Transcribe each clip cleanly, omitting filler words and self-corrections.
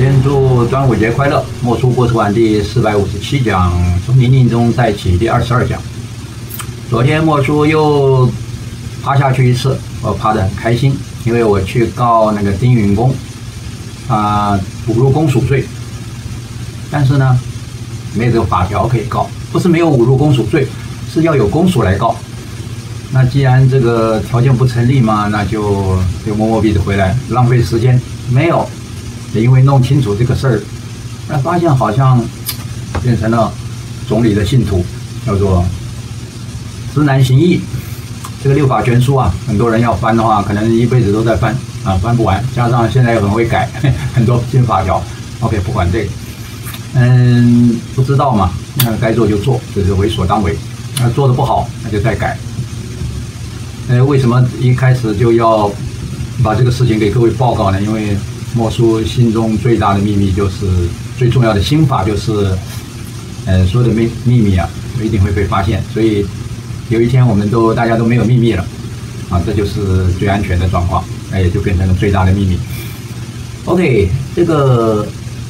先祝端午节快乐！莫叔播出完第457讲，从泥泞中再起第22讲。昨天莫叔又趴下去一次，我趴得很开心，因为我去告那个丁允恭侮辱公署罪。但是呢，没有这个法条可以告，不是没有侮辱公署罪，是要有公署来告。那既然这个条件不成立嘛，那就摸摸鼻子回来，浪费时间。没有，也因为弄清楚这个事儿，那发现好像变成了总理的信徒，叫做知难行易。这个六法全书啊，很多人要翻的话，可能一辈子都在翻啊，翻不完。加上现在又很会改很多新法条。OK， 不管这个，不知道嘛，那该做就做，就是为所当为。那做的不好，那就再改。为什么一开始就要把这个事情给各位报告呢？因为莫叔心中最大的秘密就是最重要的心法就是，所有的秘密啊，一定会被发现。所以有一天我们大家都没有秘密了，啊，这就是最安全的状况，那也就变成了最大的秘密。OK， 这个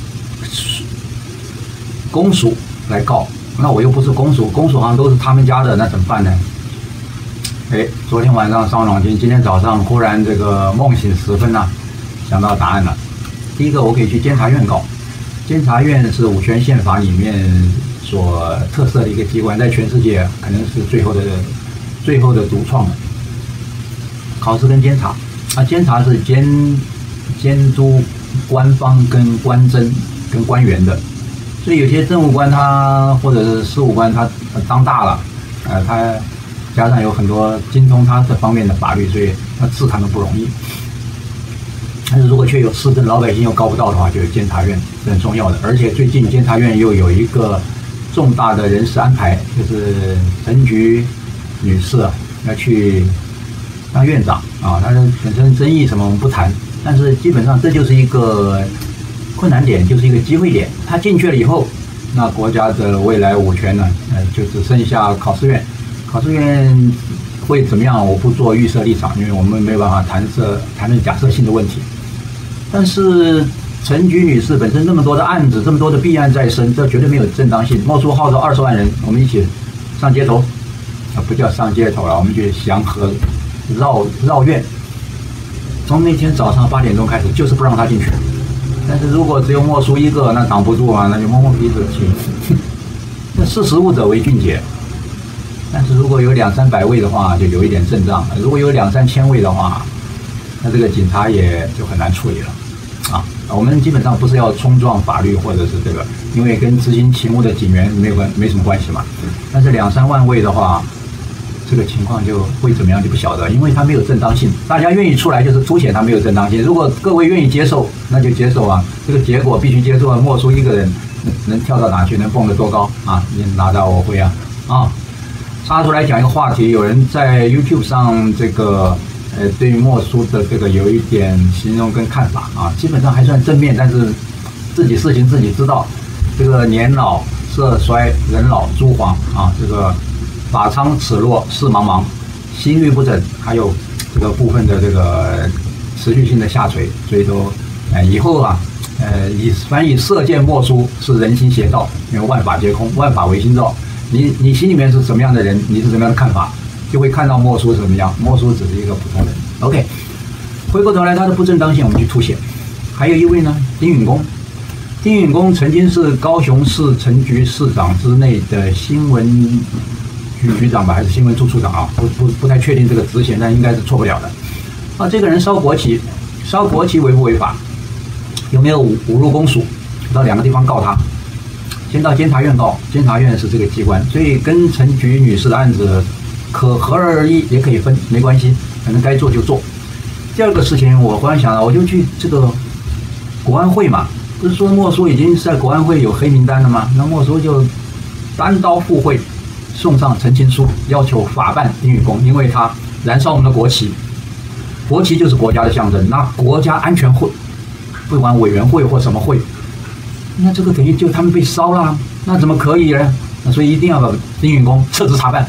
公署来告，那我又不是公署，公署好像都是他们家的，那怎么办呢？昨天晚上伤脑筋，今天早上忽然这个梦醒时分啊，想到答案了。第一个，我可以去监察院告。监察院是五权宪法里面所特色的一个机关，在全世界可能是最后的独创的。考试跟监察，监察是监督官方跟官箴跟官员的，所以有些政务官他或者是事务官他当大了，他加上有很多精通他这方面的法律，所以他治他们不容易。但是如果确有市政老百姓又告不到的话，就是监察院是很重要的。而且最近监察院又有一个重大的人事安排，就是陈菊女士要去当院长啊。她本身争议什么我们不谈，但是基本上这就是一个困难点，就是一个机会点。她进去了以后，那国家的未来五权呢，就只剩下考试院。考试院会怎么样？我不做预设立场，因为我们没有办法谈论假设性的问题。但是陈菊女士本身这么多的案子，这么多的弊案在身，这绝对没有正当性。莫叔号召20万人，我们一起上街头，不叫上街头了，我们去祥和绕院。从那天早上8点钟开始，就是不让他进去。但是如果只有莫叔一个，那挡不住啊，那就摸摸鼻子去。那识时务者为俊杰。但是如果有200-300位的话，就有一点阵仗；如果有2-3千位的话，那这个警察也就很难处理了，啊！我们基本上不是要冲撞法律或者是这个，因为跟执行勤务的警员没什么关系嘛。但是2-3万位的话，这个情况就会怎么样就不晓得，因为它没有正当性。大家愿意出来就是凸显它没有正当性。如果各位愿意接受，那就接受啊，这个结果必须接受啊。莫叔一个人能跳到哪去，能蹦得多高啊？你拿到我会啊！插出来讲一个话题，有人在 YouTube 上这个对于莫叔的这个有一点形容跟看法啊，基本上还算正面，但是自己事情自己知道，这个年老色衰人老珠黄啊，这个法苍齿落视茫茫，心律不整，还有这个部分的这个持续性的下垂，所以说以后啊凡以射箭莫叔是人心邪道，因为万法皆空，万法唯心造。你心里面是什么样的人，你是什么样的看法，就会看到莫叔是什么样。莫叔只是一个普通人。OK， 回过头来他的不正当性我们去凸显。还有一位呢，丁允恭。丁允恭曾经是高雄市陈局市长之内的新闻局局长吧，还是新闻处处长啊？不太确定这个职衔，但应该是错不了的。这个人烧国旗违不违法？有没有侮辱公署？到2个地方告他。先到监察院告，监察院是这个机关，所以跟陈菊女士的案子可合而议，也可以分，没关系，反正该做就做。第二个事情，我忽然想到，我就去这个国安会嘛，不是说莫叔已经在国安会有黑名单了吗？那莫叔就单刀赴会，送上陈情书，要求法办丁允恭，因为他燃烧我们的国旗，国旗就是国家的象征，那国家安全会，不管委员会或什么会。那这个等于就他们被烧了，那怎么可以呢？所以一定要把丁允恭撤职查办。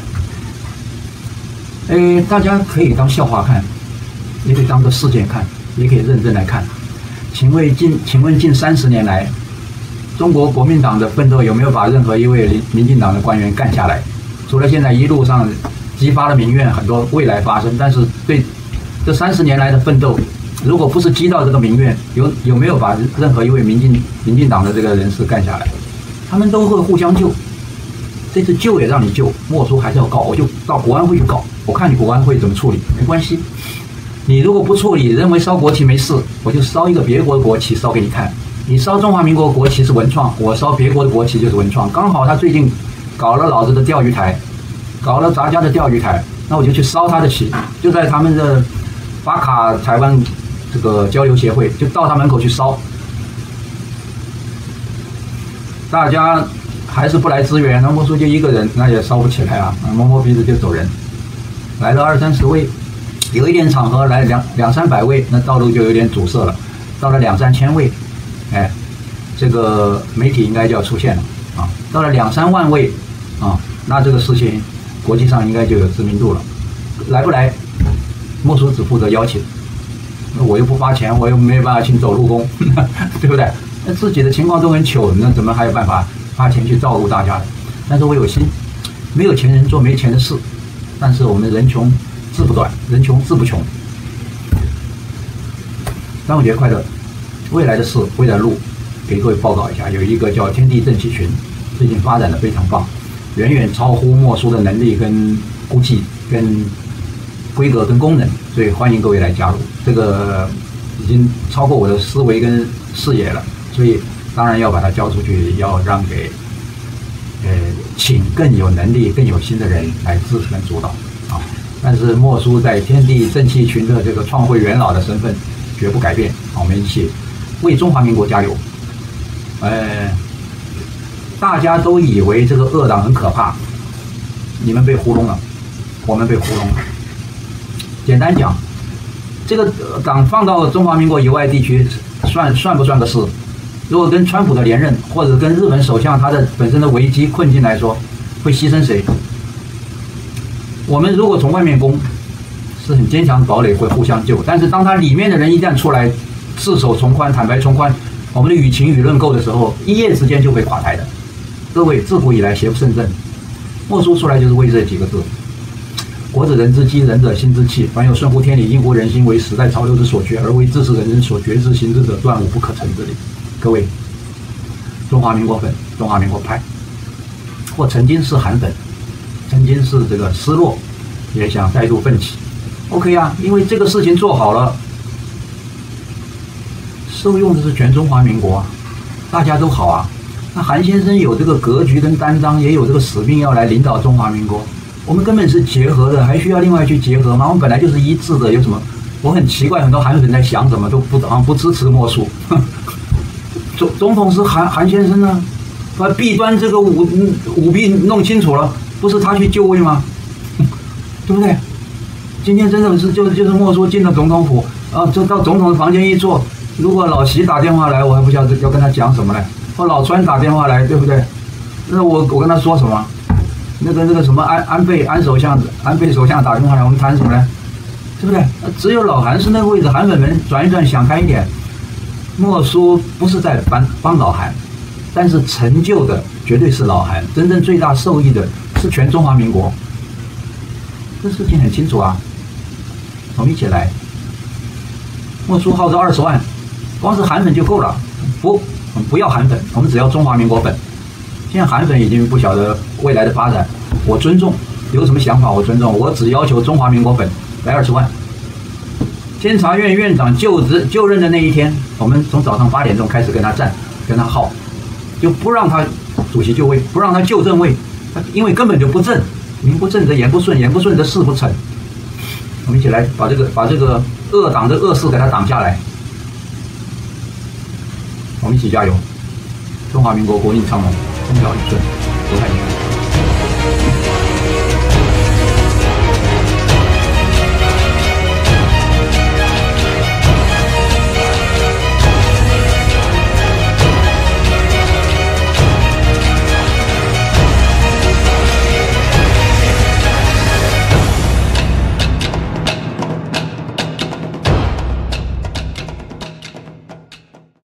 大家可以当笑话看，也可以当个事件看，也可以认真来看。 请问近30年来，中国国民党的奋斗有没有把任何一位民进党的官员干下来？除了现在一路上激发了民怨，很多未来发生，但是对这30年来的奋斗，如果不是激到这个民怨，有没有把任何一位民进党的这个人士干下来？他们都会互相救。这次救也让你救，莫说还是要告，我就到国安会去告，我看你国安会怎么处理，没关系。你如果不处理，认为烧国旗没事，我就烧一个别国的国旗烧给你看。你烧中华民国国旗是文创，我烧别国的国旗就是文创。刚好他最近搞了老子的钓鱼台，搞了咱家的钓鱼台，那我就去烧他的旗，就在他们的巴卡台湾这个交流协会，就到他门口去烧。大家还是不来支援，那莫书记一个人那也烧不起来啊，摸摸鼻子就走人。来了20-30位，有一点场合来200-300位，那道路就有点阻塞了。到了2-3千位，哎，这个媒体应该就要出现了啊。到了2-3万位啊，那这个事情国际上应该就有知名度了。来不来，莫书只负责邀请，我又不发钱，我又没有办法请走路工，对不对？那自己的情况都很糗，那怎么还有办法花钱去照顾大家的？但是我有心，没有钱人做没钱的事，但是我们人穷志不短，人穷志不穷。端午节快乐！未来的事，未来的路，给各位报告一下，有一个叫天地正气群，最近发展的非常棒，远远超乎莫书的能力跟估计跟规格跟功能，所以欢迎各位来加入。这个已经超过我的思维跟视野了。所以当然要把它交出去，要让给请更有能力、更有心的人来支持跟主导啊。但是莫书在天地正气群的这个创会元老的身份绝不改变，我们一起为中华民国加油。大家都以为这个恶党很可怕，你们被糊弄了，我们被糊弄了。简单讲，这个党放到中华民国以外地区，算不算个事？如果跟川普的连任，或者跟日本首相他的本身的危机困境来说，会牺牲谁？我们如果从外面攻，是很坚强的堡垒，会互相救。但是当他里面的人一旦出来自首从宽、坦白从宽，我们的舆情舆论够的时候，一夜之间就会垮台的。各位自古以来邪不胜正，莫书出来就是为这几个字：国者人之基，人者心之器。凡有顺乎天理、应乎人心，为时代潮流之所趋，而为治世人之所决之行之者，断无不可成之理。各位，中华民国粉、中华民国派，或曾经是韩粉，曾经是这个失落，也想再度奋起。OK 啊，因为这个事情做好了，受用的是全中华民国啊，大家都好啊。那韩先生有这个格局跟担当，也有这个使命要来领导中华民国。我们根本是结合的，还需要另外去结合吗？我们本来就是一致的，有什么？我很奇怪，很多韩粉在想什么，都不支持莫书。总统是韩先生呢，把弊端这个舞弊弄清楚了，不是他去就位吗？对不对？今天真的是就是莫书进了总统府啊，就到总统的房间一坐，如果老习打电话来，我还不晓得要跟他讲什么呢？或老川打电话来，对不对？那我跟他说什么？那个什么安倍首相打电话来，我们谈什么呢？对不对？只有老韩是那个位置，韩粉们转一转，想开一点。莫书不是在帮老韩，但是成就的绝对是老韩，真正最大受益的是全中华民国。这事情很清楚啊，我们一起来。莫书号召20万，光是韩粉就够了。不要韩粉，我们只要中华民国粉。现在韩粉已经不晓得未来的发展，我尊重，有什么想法我尊重，我只要求中华民国粉来20万。监察院院长就任的那一天，我们从早上8点钟开始跟他站，跟他耗，就不让他主席就位，不让他就正位，因为根本就不正，名不正则言不顺，言不顺则事不成。我们一起来把这个恶党的恶事给他挡下来，我们一起加油！中华民国国运昌隆，风调雨顺，国泰民安。